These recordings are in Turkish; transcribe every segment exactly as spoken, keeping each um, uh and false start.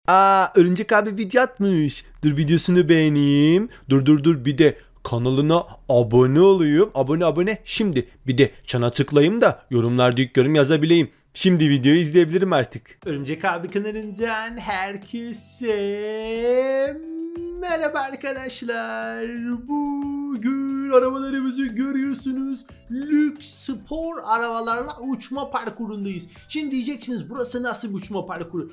Aa, Örümcek abi video atmış. Dur videosunu beğeneyim. Dur dur dur bir de kanalına abone olayım. Abone abone. Şimdi bir de çana tıklayayım da yorumlarda ilk yorum yazabileyim. Şimdi videoyu izleyebilirim artık. Örümcek abi kanalından herkese merhaba arkadaşlar. Bugün arabalarımızı görüyorsunuz. Lüks spor arabalarla uçma parkurundayız. Şimdi diyeceksiniz burası nasıl bir uçma parkuru?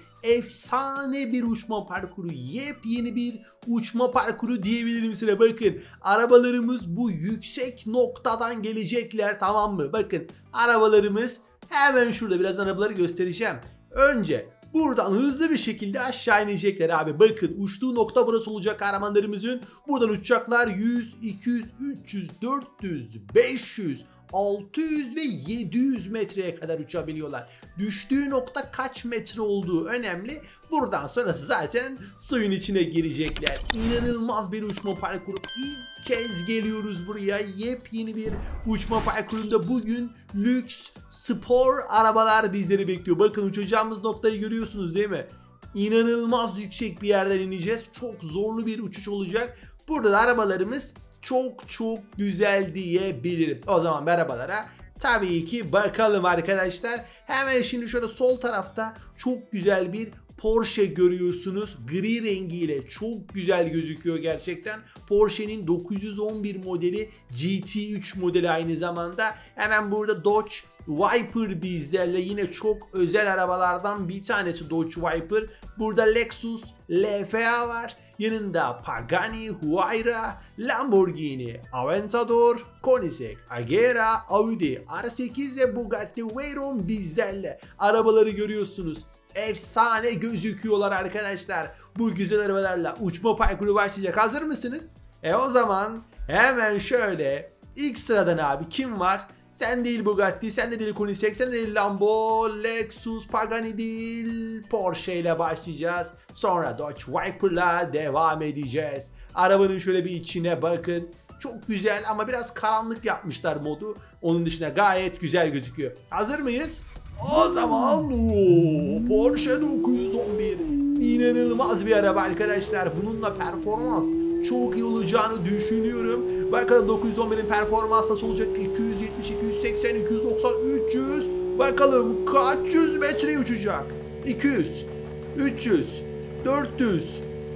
Efsane bir uçma parkuru. Yepyeni bir uçma parkuru diyebilirim size. Bakın arabalarımız bu yüksek noktadan gelecekler, tamam mı? Bakın arabalarımız hemen şurada, birazdan arabaları göstereceğim. Önce buradan hızlı bir şekilde aşağı inecekler abi. Bakın uçtuğu nokta burası olacak kahramanlarımızın. Buradan uçacaklar yüz, iki yüz, üç yüz, dört yüz, beş yüz, altı yüz ve yedi yüz metreye kadar uçabiliyorlar. Düştüğü nokta kaç metre olduğu önemli. Buradan sonrası zaten suyun içine girecekler. İnanılmaz bir uçma parkuru. İlk kez geliyoruz buraya. Yepyeni bir uçma parkurunda bugün lüks spor arabalar bizleri bekliyor. Bakın uçacağımız noktayı görüyorsunuz değil mi? İnanılmaz yüksek bir yerden ineceğiz. Çok zorlu bir uçuş olacak. Burada da arabalarımız çok çok güzel diyebilirim. O zaman arabalara tabii ki bakalım arkadaşlar. Hemen şimdi şöyle sol tarafta çok güzel bir Porsche görüyorsunuz. Gri rengiyle çok güzel gözüküyor gerçekten. Porsche'nin dokuz yüz on bir modeli, G T üç modeli aynı zamanda. Hemen burada Dodge Viper bizlerle, yine çok özel arabalardan bir tanesi Dodge Viper. Burada Lexus L F A var. Yanında Pagani Huayra, Lamborghini Aventador, Koenigsegg Agera, Audi R sekiz ve Bugatti Veyron bizlerle. Arabaları görüyorsunuz. Efsane gözüküyorlar arkadaşlar. Bu güzel arabalarla uçma parkuru başlayacak. Hazır mısınız? E o zaman hemen şöyle ilk sıradan abi kim var? Sen değil Bugatti, sen de değil Koenigsegg, sen de değil Lambo, Lexus, Pagani değil, Porsche ile başlayacağız. Sonra Dodge Viper'la devam edeceğiz. Arabanın şöyle bir içine bakın. Çok güzel ama biraz karanlık yapmışlar modu. Onun dışında gayet güzel gözüküyor. Hazır mıyız? O zaman ooo, Porsche dokuz yüz on bir inanılmaz bir araba arkadaşlar. Bununla performans çok iyi olacağını düşünüyorum. Bakalım dokuz yüz on birin performansı nasıl olacak? iki yüz yetmiş, iki yüz seksen, iki yüz doksan, üç yüz. Bakalım kaç yüz metre uçacak? iki yüz, üç yüz, dört yüz,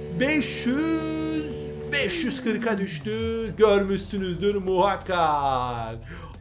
beş yüz, beş yüz kırka düştü. Görmüşsünüzdür muhakkak.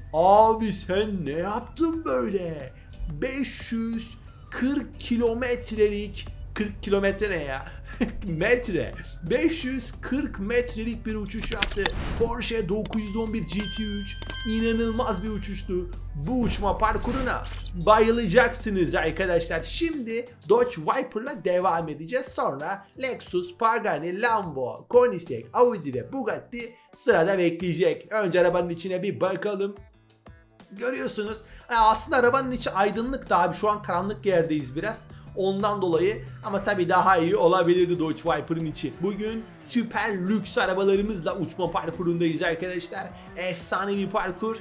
Abi sen ne yaptın böyle? beş yüz kırk kilometrelik, kırk kilometre ne ya? Metre. beş yüz kırk metrelik bir uçuş yaptı. Porsche dokuz yüz on bir G T üç inanılmaz bir uçuştu. Bu uçma parkuruna bayılacaksınız arkadaşlar. Şimdi Dodge Viper'la devam edeceğiz. Sonra Lexus, Pagani, Lambo, Koenigsegg, Audi ve Bugatti sırada bekleyecek. Önce arabanın içine bir bakalım. Görüyorsunuz. Aslında arabanın içi aydınlık da abi. Şu an karanlık yerdeyiz biraz. Ondan dolayı, ama tabii daha iyi olabilirdi Dodge Viper'ın içi. Bugün süper lüks arabalarımızla uçma parkurundayız arkadaşlar. Efsane bir parkur.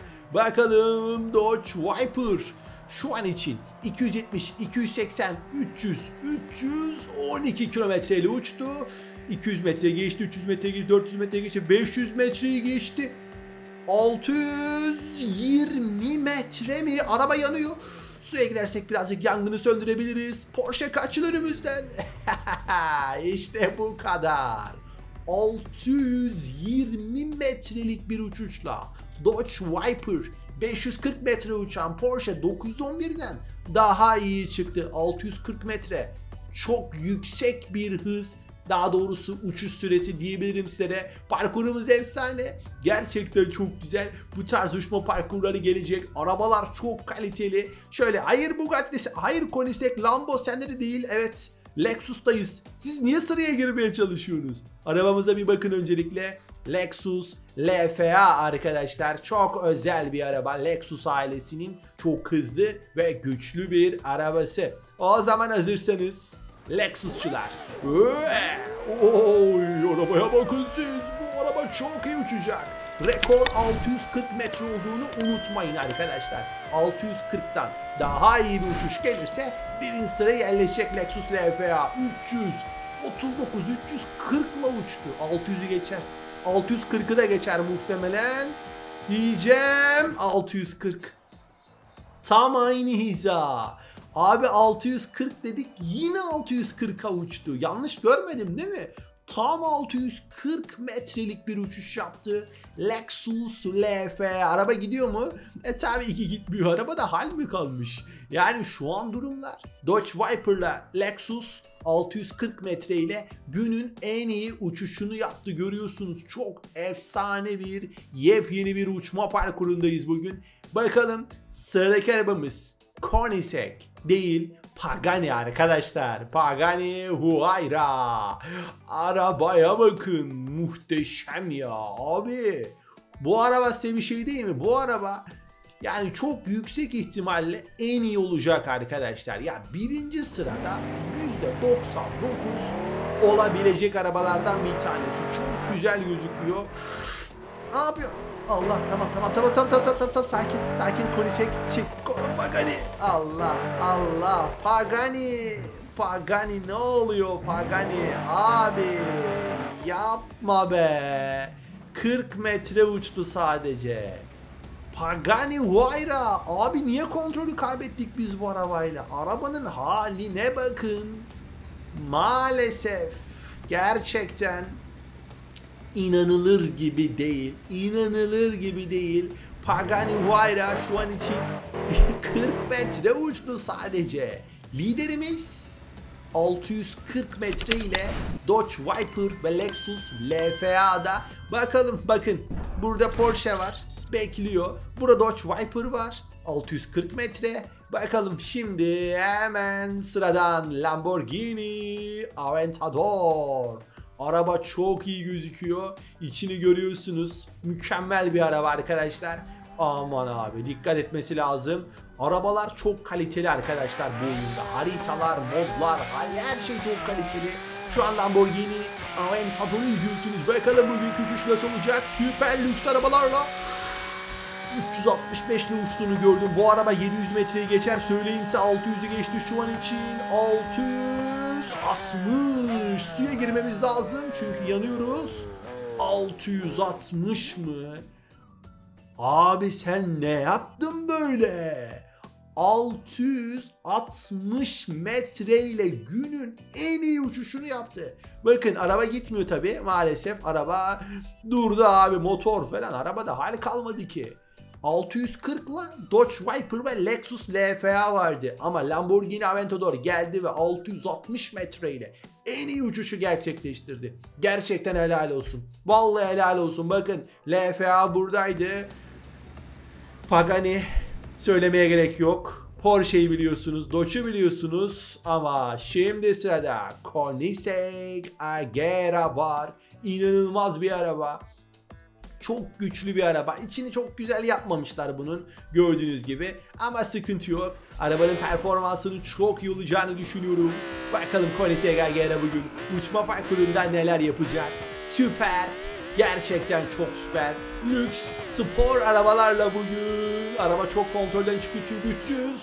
Bakalım Dodge Viper şu an için iki yüz yetmiş, iki yüz seksen, üç yüz, üç yüz on iki kilometre ile uçtu. iki yüz metre geçti, üç yüz metre geçti, dört yüz metre geçti, beş yüz metreyi geçti. altı yüz yirmi metre mi? Araba yanıyor. Suya girersek birazcık yangını söndürebiliriz. Porsche kaçılır önümüzden. İşte bu kadar. altı yüz yirmi metrelik bir uçuşla Dodge Viper beş yüz kırk metre uçan Porsche dokuz yüz on birden daha iyi çıktı. altı yüz kırk metre. Çok yüksek bir hız. Daha doğrusu uçuş süresi diyebilirim size. Parkurumuz efsane. Gerçekten çok güzel. Bu tarz uçma parkurları gelecek. Arabalar çok kaliteli. Şöyle hayır Bugatti'si, hayır Koenigsegg, Lambo sende de değil. Evet, Lexus'tayız. Siz niye sıraya girmeye çalışıyorsunuz? Arabamıza bir bakın öncelikle. Lexus L F A arkadaşlar. Çok özel bir araba. Lexus ailesinin çok hızlı ve güçlü bir arabası. O zaman hazırsanız Lexus'çular. Oy, arabaya bakın siz. Bu araba çok iyi uçacak. Rekor altı yüz kırk metre olduğunu unutmayın arkadaşlar. altı yüz kırktan daha iyi bir uçuş gelirse birinci sıraya yerleşecek Lexus L F A. üç yüz otuz dokuz üç yüz kırkla uçtu. altı yüzü geçer. altı yüz kırkı da geçer muhtemelen. Diyeceğim altı yüz kırk. Tam aynı hiza. Abi altı yüz kırk dedik, yine altı yüz kırka uçtu. Yanlış görmedim değil mi? Tam altı yüz kırk metrelik bir uçuş yaptı. Lexus L F A. Araba gidiyor mu? E tabii ki gitmiyor. Araba da hal mi kalmış? Yani şu an durumlar. Dodge Viper'la Lexus altı yüz kırk metre ile günün en iyi uçuşunu yaptı. Görüyorsunuz, çok efsane bir yepyeni bir uçma parkurundayız bugün. Bakalım sıradaki arabamız Koenigsegg değil, Pagani arkadaşlar. Pagani Huayra. Arabaya bakın, muhteşem ya abi. Bu araba size bir şey değil mi? Bu araba yani çok yüksek ihtimalle en iyi olacak arkadaşlar. Ya birinci sırada yüzde doksan dokuz olabilecek arabalardan bir tanesi. Çok güzel gözüküyor. Ne yapıyor? Allah, tamam tamam tamam tamam tamam tamam tamam sakin sakin Koenigsegg şey Pagani. Allah Allah Pagani Pagani ne oluyor Pagani abi, yapma be. kırk metre uçtu sadece. Pagani Huayra abi, niye kontrolü kaybettik biz bu arabayla? Arabanın haline bakın. Maalesef gerçekten İnanılır gibi değil. İnanılır gibi değil. Pagani Huayra şu an için kırk metre uçtu sadece. Liderimiz altı yüz kırk metre ile Dodge Viper ve Lexus L F A'da. Bakalım bakın, burada Porsche var, bekliyor. Burada Dodge Viper var, altı yüz kırk metre. Bakalım şimdi hemen sıradan Lamborghini Aventador. Araba çok iyi gözüküyor. İçini görüyorsunuz. Mükemmel bir araba arkadaşlar. Aman abi, dikkat etmesi lazım. Arabalar çok kaliteli arkadaşlar bu oyunda. Haritalar, modlar, her şey çok kaliteli. Şu an Lamborghini Aventador'u izliyorsunuz. Bakalım bugünkü uçuş nasıl olacak? Süper lüks arabalarla üç yüz altmış beş ile uçtuğunu gördüm. Bu araba yedi yüz metreyi geçer. Söyleyin size, altı yüzü geçti şu an için. altı yüz altmış. Suya girmemiz lazım çünkü yanıyoruz. altı yüz altmış mı? Abi sen ne yaptın böyle? altı yüz altmış metre ile günün en iyi uçuşunu yaptı. Bakın araba gitmiyor tabi, maalesef araba durdu abi, motor falan arabada hal kalmadı ki. altı yüz kırk ile Dodge Viper ve Lexus L F A vardı ama Lamborghini Aventador geldi ve altı yüz altmış metre ile en iyi uçuşu gerçekleştirdi. Gerçekten helal olsun. Vallahi helal olsun. Bakın L F A buradaydı. Pagani söylemeye gerek yok. Porsche'yi biliyorsunuz, Dodge'u biliyorsunuz ama şimdi sırada Koenigsegg Agera var. İnanılmaz bir araba. Çok güçlü bir araba. İçini çok güzel yapmamışlar bunun, gördüğünüz gibi. Ama sıkıntı yok. Arabanın performansının çok iyi olacağını düşünüyorum. Bakalım Koenigsegg Agera bugün uçma parkurunda neler yapacak. Süper. Gerçekten çok süper. Lüks, spor arabalarla bugün. Araba çok kontrolden çıkıyor çünkü üç yüz.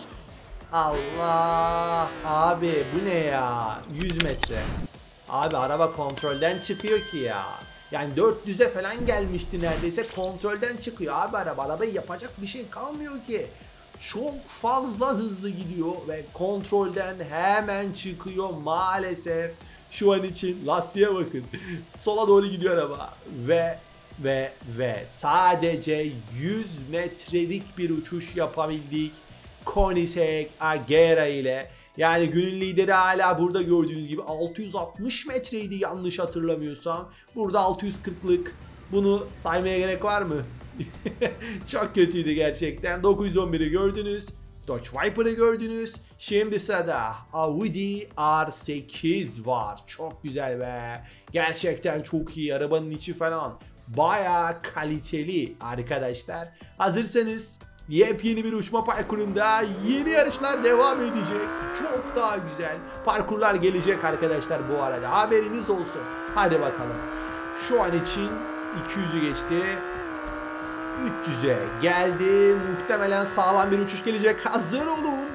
Allah. Abi bu ne ya? yüz metre. Abi araba kontrolden çıkıyor ki ya. Yani dört yüze falan gelmişti neredeyse, kontrolden çıkıyor abi araba. Arabayı yapacak bir şey kalmıyor ki. Çok fazla hızlı gidiyor ve kontrolden hemen çıkıyor maalesef. Şu an için lastiğe bakın. Sola doğru gidiyor araba. Ve ve ve sadece yüz metrelik bir uçuş yapabildik Koenigsegg Agera ile. Yani günün lideri hala burada gördüğünüz gibi altı yüz altmış metreydi yanlış hatırlamıyorsam. Burada altı yüz kırklık. Bunu saymaya gerek var mı? Çok kötüydü gerçekten. dokuz yüz on biri gördünüz. Dodge Viper'ı gördünüz. Şimdi sırada Audi R sekiz var. Çok güzel be. Gerçekten çok iyi. Arabanın içi falan bayağı kaliteli arkadaşlar. Hazırsanız Yepyeni bir uçma parkurunda yeni yarışlar devam edecek. Çok daha güzel parkurlar gelecek arkadaşlar bu arada. Haberiniz olsun. Hadi bakalım. Şu an için iki yüzü geçti. üç yüze geldi. Muhtemelen sağlam bir uçuş gelecek. Hazır olun.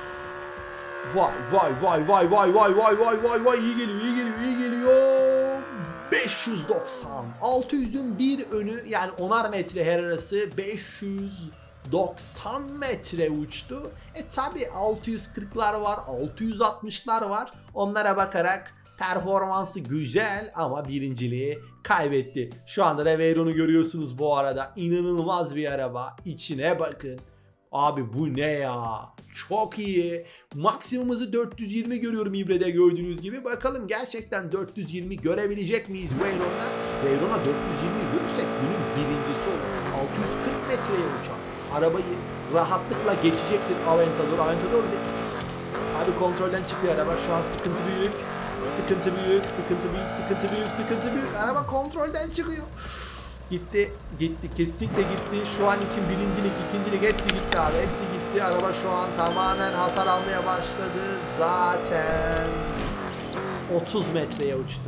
Vay vay vay vay vay vay vay vay vay vay iyi geliyor iyi geliyor iyi geliyor. beş yüz doksan. altı yüzün bir önü yani onar metre her arası beş yüz doksan metre uçtu. E tabi altı yüz kırklar var, altı yüz altmışlar var. Onlara bakarak performansı güzel ama birinciliği kaybetti. Şu anda da Veyron'u görüyorsunuz bu arada. İnanılmaz bir araba. İçine bakın. Abi bu ne ya? Çok iyi. Maksimumuzu dört yüz yirmi görüyorum İbre'de gördüğünüz gibi. Bakalım gerçekten dört yüz yirmi görebilecek miyiz Veyron'la? Veyron'a dört yüz yirmi görürsek günün birincisi olur. altı yüz kırk metreye uçan arabayı rahatlıkla geçecektir Aventador. Aventador de... Abi kontrolden çıkıyor araba. Şu an sıkıntı büyük. Sıkıntı büyük, sıkıntı büyük, sıkıntı büyük, sıkıntı büyük. Araba kontrolden çıkıyor. Gitti, gitti, kesinlikle gitti. Şu an için birincilik, ikincilik hepsi gitti abi. Hepsi gitti. Araba şu an tamamen hasar almaya başladı. Zaten otuz metreye uçtu.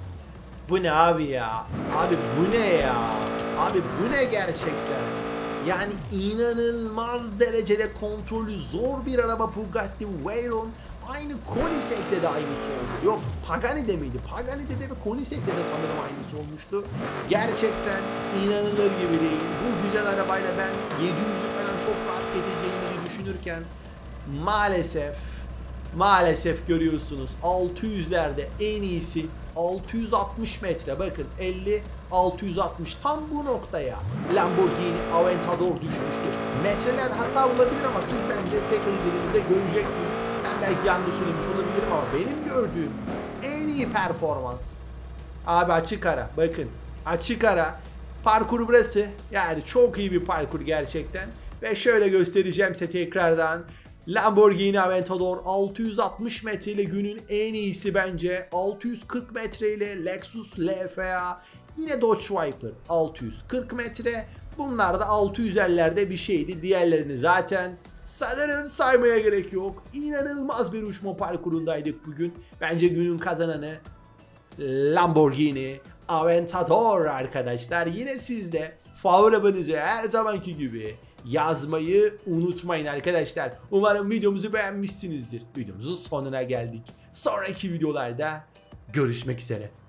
Bu ne abi ya? Abi bu ne ya? Abi bu ne gerçekten? Yani inanılmaz derecede kontrolü zor bir araba Bugatti Veyron. Aynı Koenigsegg'de de aynısı oldu. Yok Pagani'de miydi? Pagani'de de ve Koenigsegg'de de sanırım aynısı olmuştu. Gerçekten inanılır gibi değil. Bu güzel arabayla ben yedi yüzü falan çok rahat geçeceğimi düşünürken maalesef maalesef görüyorsunuz altı yüzlerde en iyisi altı yüz altmış metre, bakın elli altı yüz altmış tam bu noktaya Lamborghini Aventador düşmüştü. Metreler hata olabilir ama siz bence tekrar izlediğinizde göreceksiniz. Ben belki yanlış söylemiş olabilirim ama benim gördüğüm en iyi performans. Abi açık ara, bakın açık ara parkur burası, yani çok iyi bir parkur gerçekten. Ve şöyle göstereceğim size tekrardan. Lamborghini Aventador altı yüz altmış metre ile günün en iyisi bence. altı yüz kırk metre ile Lexus L F A, yine Dodge Viper altı yüz kırk metre. Bunlar da altı yüzlerde bir şeydi. Diğerlerini zaten sanırım saymaya gerek yok. İnanılmaz bir uçma parkurundaydık bugün. Bence günün kazananı Lamborghini Aventador arkadaşlar. Yine siz de favori arabanızı her zamanki gibi yazmayı unutmayın arkadaşlar. Umarım videomuzu beğenmişsinizdir. Videomuzun sonuna geldik. Sonraki videolarda görüşmek üzere.